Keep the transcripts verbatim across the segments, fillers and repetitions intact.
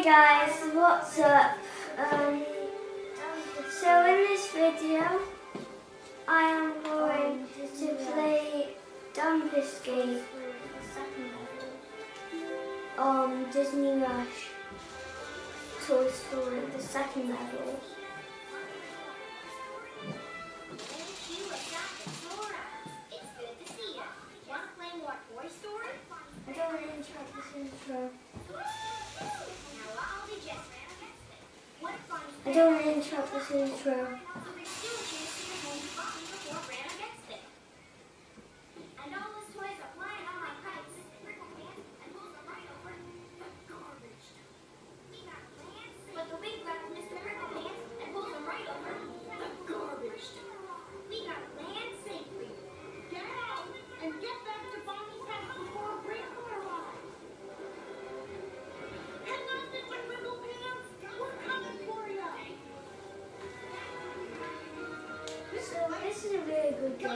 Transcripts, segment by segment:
Hey guys, what's up? Um, so in this video, I am going to play Dumb Escape on Disney Rush Toy Story, the second level. I don't want to interrupt this intro. I don't want to interrupt this intro. This is a really good game.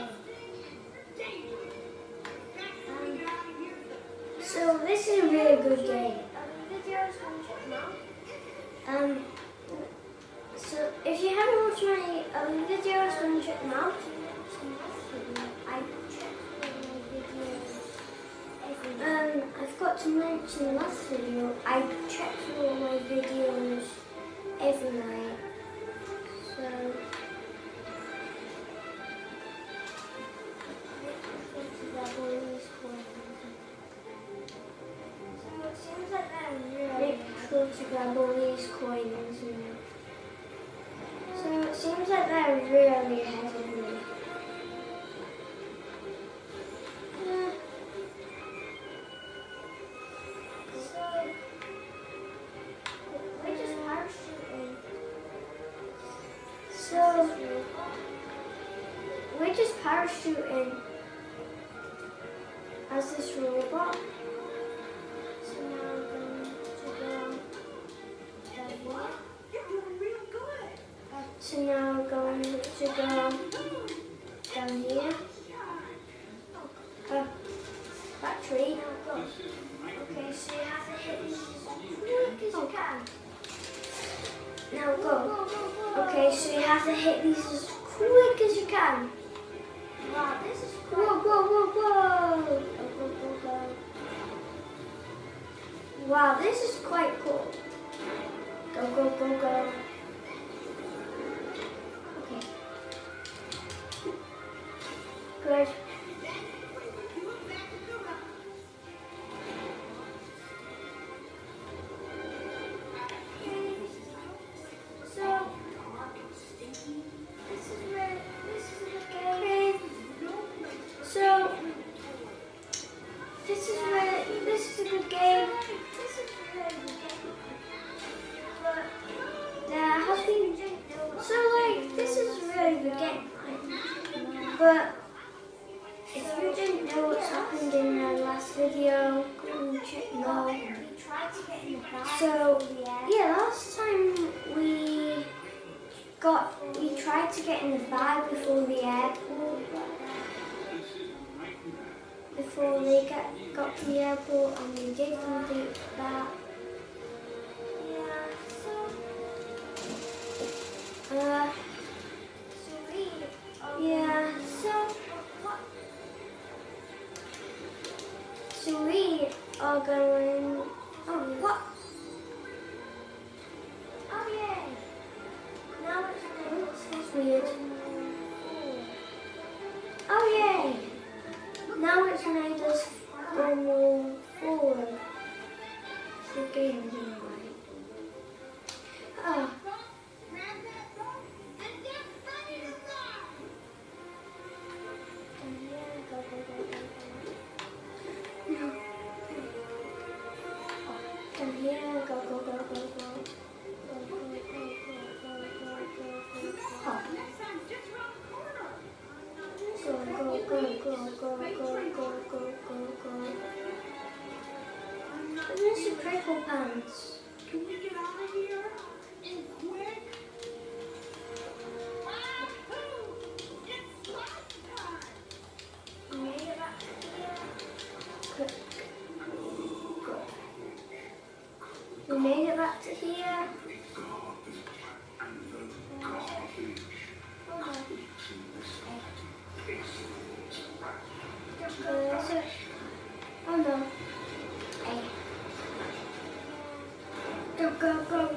Um, so this is a really good game. Um, so if you haven't watched my um, videos, then check them out. I um, I forgot to mention in the last video, I check through all my videos every night. So. To grab all these coins, and so it seems like they're really ahead of me. Yeah. So we're just parachuting. So we're just parachuting as this robot. So now we're going to go down here. Uh, battery. Okay, so you have to hit these as quick as you can. Now go. Okay, so you have to hit these as quick as you can. Wow, this is cool. Whoa, whoa, whoa, whoa. Go, go, go, go. Wow, this is quite cool. Go, go, go, go. Good. So, this is where, this is the game. So, this is where, this is a good game. This is really good game. But, there has been, so like, this is a really good game. But, if you didn't know what's happened in the last video, go and check it out. So, yeah, last time we got, we tried to get in the bag before the airport, before they got, got to the airport, and we did complete that. Uh, yeah, so, So we are going. Oh, what? Oh yeah. Now it's that's weird. Oh yeah. Now it's made us go more forward. It's the game, right? Oh. And here, go, go, go, go, go. Go, go, go, go, go, go, go, go, go, go. And there's your Prickle Pants. Can we get out of here? And quick? It's lunch time! Made it back to here. Quick. Go. We made it back to here. Hold on. Where is it? Oh no. Hey. Go, go, go.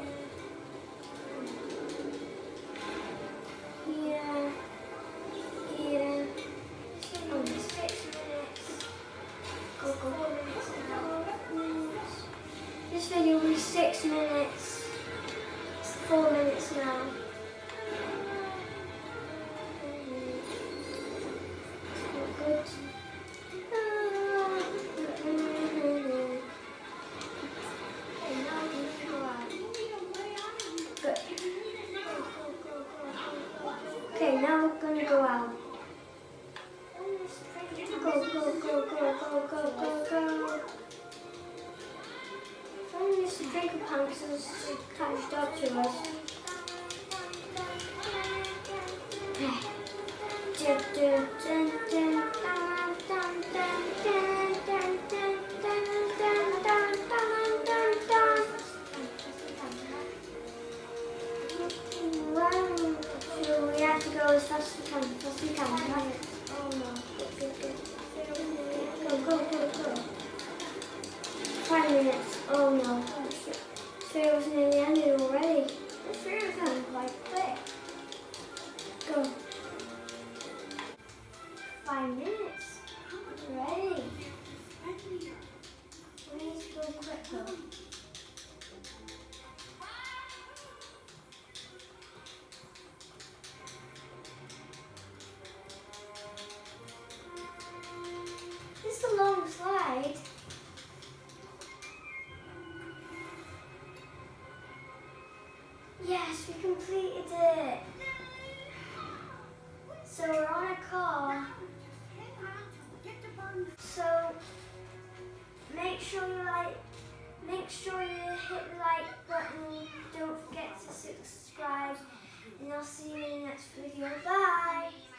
Here. Here. Oh. Six minutes. Go, go. Four minutes now. This video will be six minutes. It's four minutes now. Good. Okay, now we're gonna go out. Go, go, go, go, go, go, go, go. Someone needs to drink a pound because it's catched up to us. So we have to go as fast as we can, as fast as we can. Oh no. Go, go, go, go. Five minutes. Oh no. So was nearly ended already. The three of them quite quick. Go. Five minutes. Ready. We need to go quicker. This is a long slide. Yes, we completed it. So we're on a car. So make sure you like, make sure you hit the like button. Don't forget to subscribe, and I'll see you in the next video. Bye.